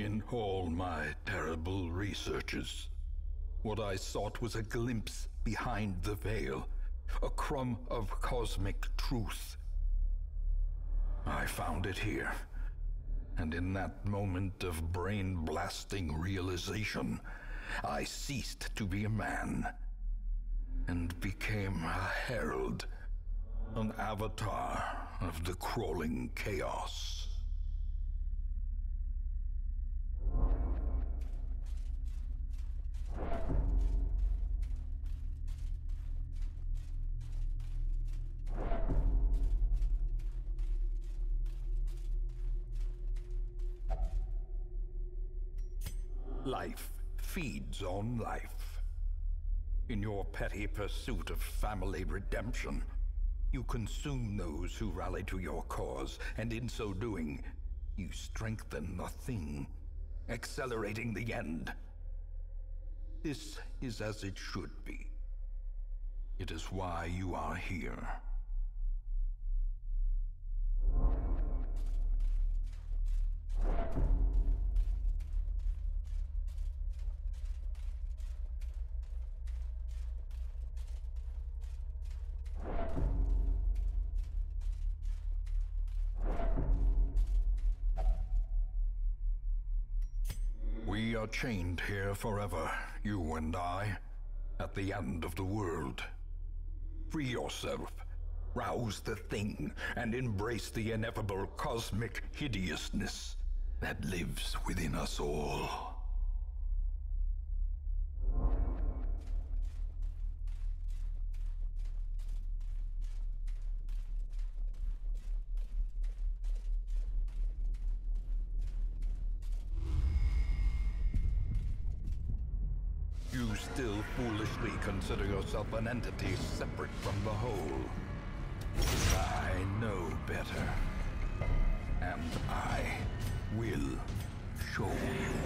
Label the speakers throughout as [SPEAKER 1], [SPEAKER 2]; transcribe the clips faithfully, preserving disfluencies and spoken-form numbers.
[SPEAKER 1] In all my terrible researches, what I sought was a glimpse behind the veil, a crumb of cosmic truth. I found it here, and in that moment of brain-blasting realization, I ceased to be a man, and became a herald, an avatar of the crawling chaos. Life feeds on life. In your petty pursuit of family redemption, you consume those who rally to your cause, and in so doing, you strengthen the thing, accelerating the end. This is as it should be. It is why you are here. We are chained here forever, you and I, at the end of the world. Free yourself, rouse the thing, and embrace the ineffable cosmic hideousness that lives within us all. You still foolishly consider yourself an entity separate from the whole. I know better. And I will show you.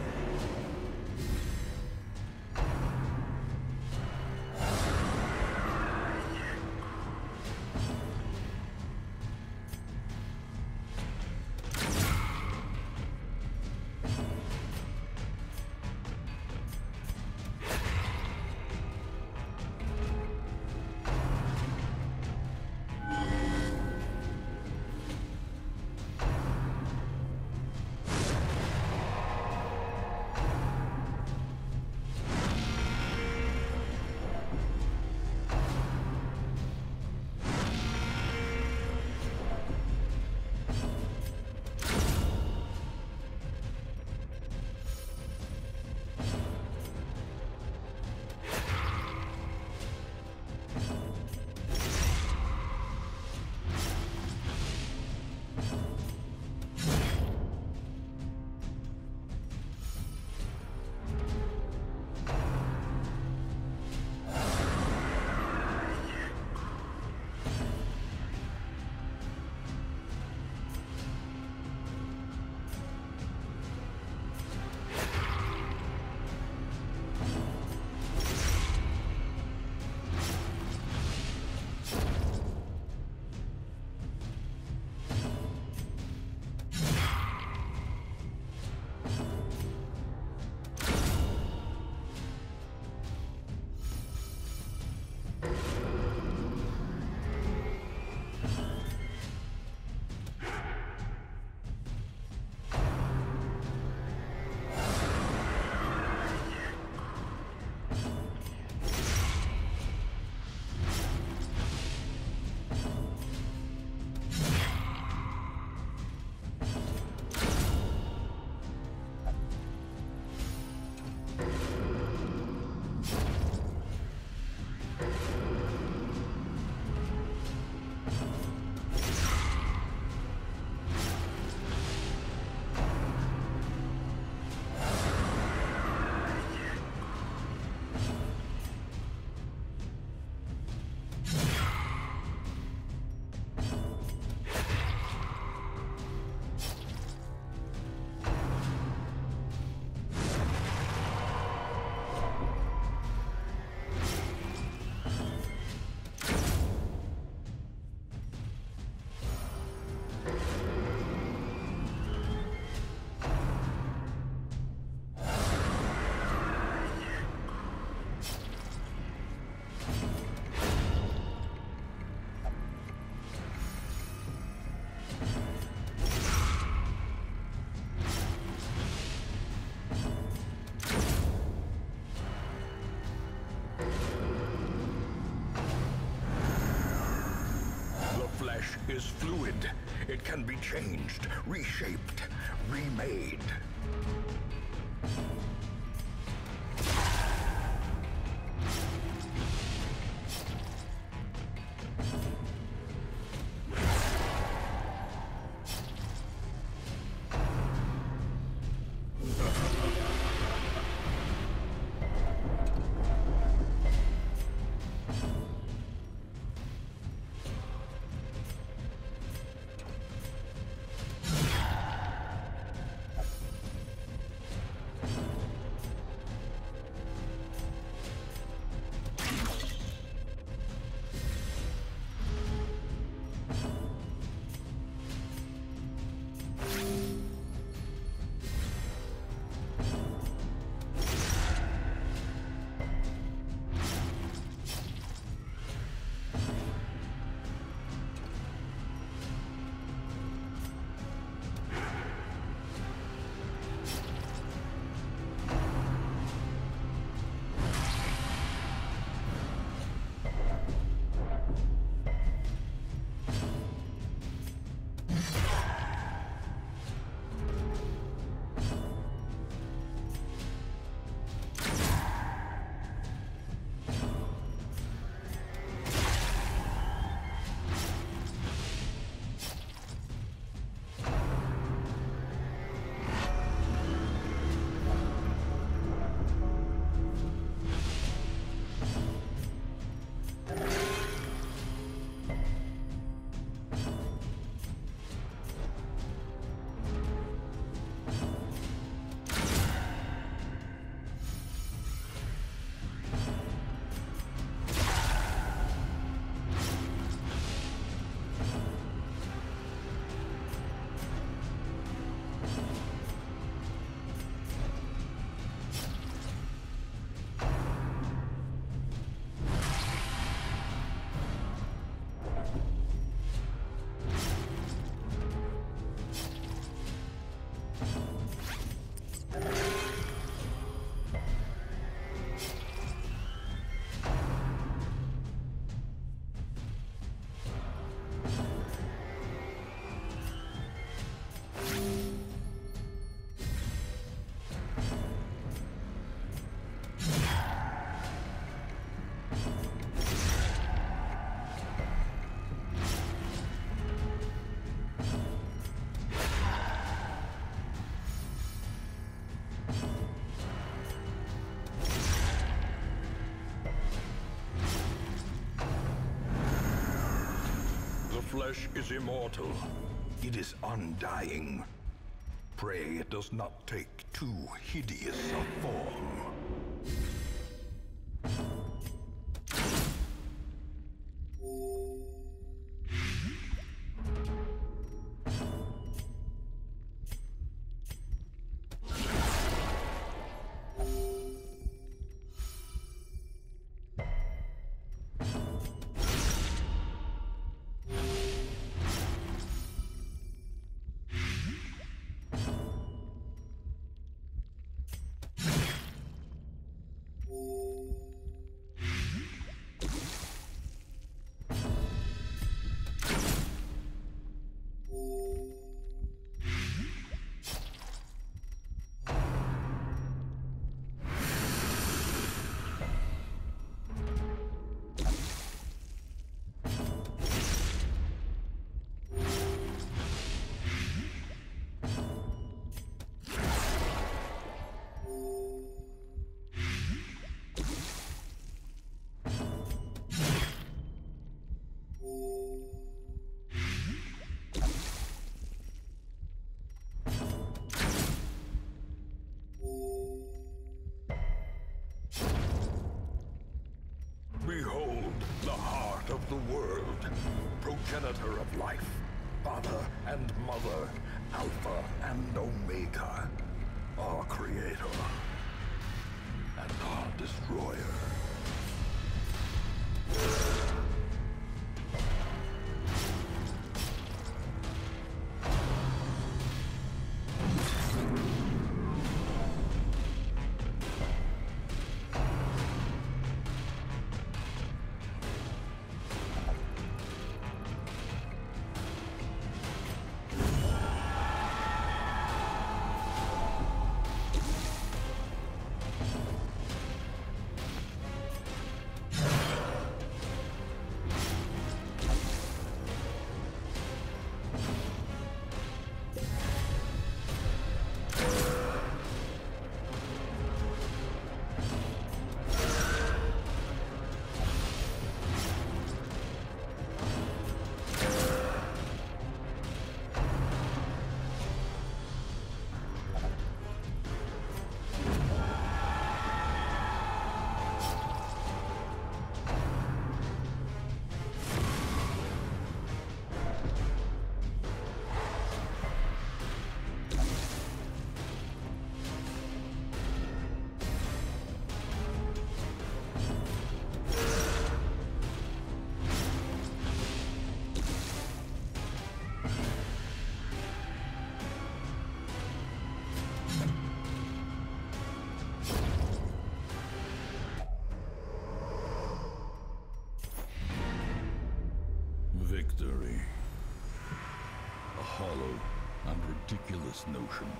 [SPEAKER 1] is fluid. It can be changed, reshaped, remade. Flesh is immortal. It is undying. Pray it does not take too hideous a form. Behold the heart of the world, progenitor of life, father and mother, alpha and omega, our creator and our destroyer. Victory. A hollow and ridiculous notion.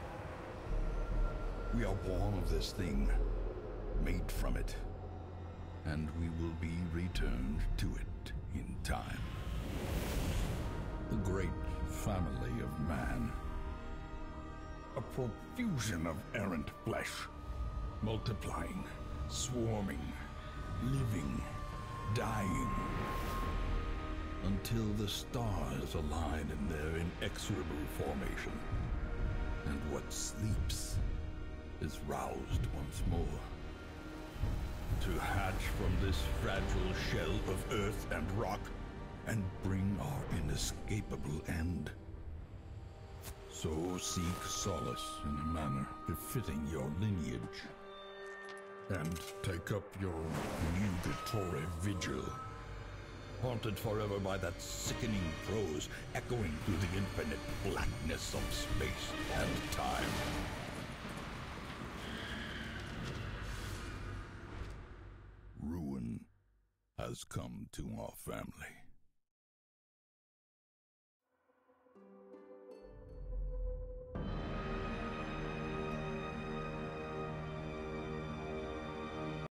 [SPEAKER 1] We are born of this thing, made from it, and we will be returned to it in time. The great family of man. A profusion of errant flesh, multiplying, swarming, living, dying, until the stars align in their inexorable formation, and what sleeps is roused once more. To hatch from this fragile shell of earth and rock, and bring our inescapable end. So seek solace in a manner befitting your lineage, and take up your nugatory vigil, haunted forever by that sickening prose echoing through the infinite blackness of space and time. Ruin has come to our family.